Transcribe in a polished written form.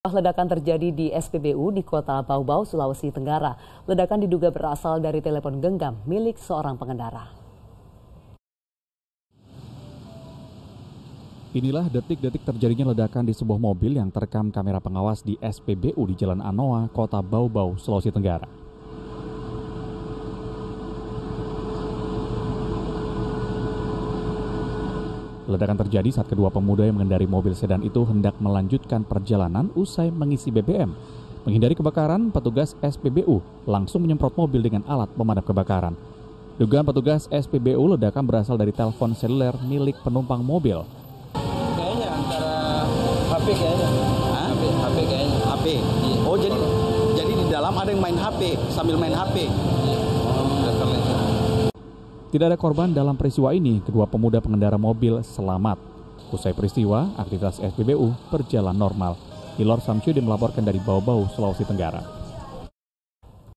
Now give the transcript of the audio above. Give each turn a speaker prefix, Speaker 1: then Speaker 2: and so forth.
Speaker 1: Ledakan terjadi di spbu di kota Bau-Bau, Sulawesi Tenggara. Ledakan diduga berasal dari telepon genggam milik seorang pengendara.
Speaker 2: Inilah detik-detik terjadinya ledakan di sebuah mobil yang terekam kamera pengawas di spbu di Jalan Anoa, kota Bau-Bau, Sulawesi Tenggara. Ledakan terjadi saat kedua pemuda yang mengendari mobil sedan itu hendak melanjutkan perjalanan usai mengisi BBM. Menghindari kebakaran, petugas spbu langsung menyemprot mobil dengan alat pemadam kebakaran. Dugaan petugas spbu, ledakan berasal dari telepon seluler milik penumpang mobil.
Speaker 3: Kayaknya antara HP kayaknya. HP kayaknya. HP.
Speaker 4: Oh, jadi di dalam ada yang main HP, sambil main HP.
Speaker 2: Tidak ada korban dalam peristiwa ini, kedua pemuda pengendara mobil selamat. Usai peristiwa, aktivitas spbu berjalan normal. Ilor Samsudin melaporkan dari Bau-Bau, Sulawesi Tenggara.